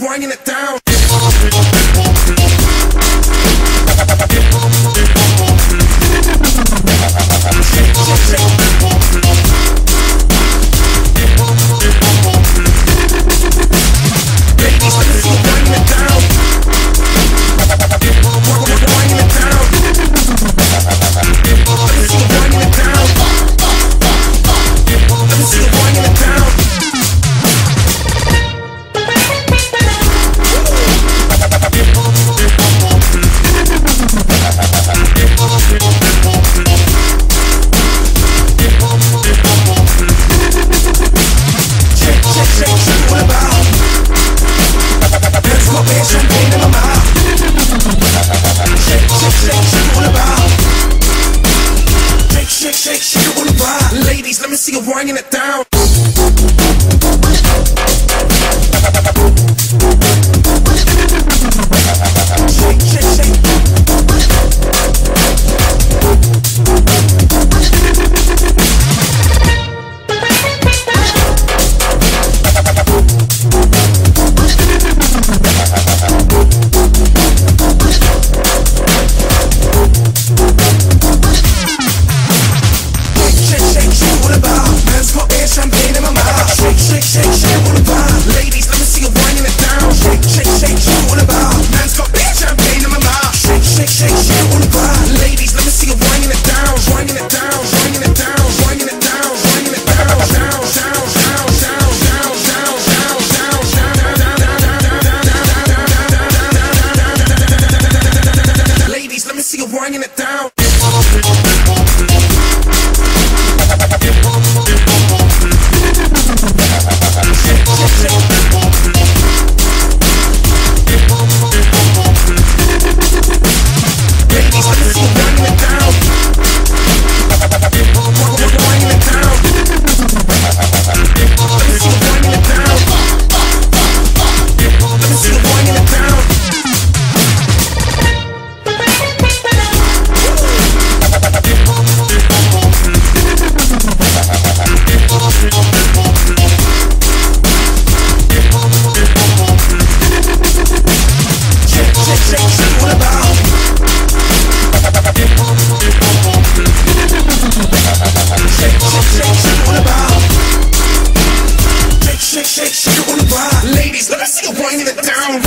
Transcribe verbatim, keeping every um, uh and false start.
winding it down. Shake, shake, shake. Ladies, let me see you winding it down. Winding it down. Let me see you winding it down. Let me see you winding it down. Shake, shake, shake, shake, what about? Let's go get champagne in my mouth. Shake, shake, shake, shake, what about? Shake, shake, shake, shake, what about? Ladies, let me see you winding it down. Shake, shake, shake. Winding it down. Ladies, let me see you winding it down.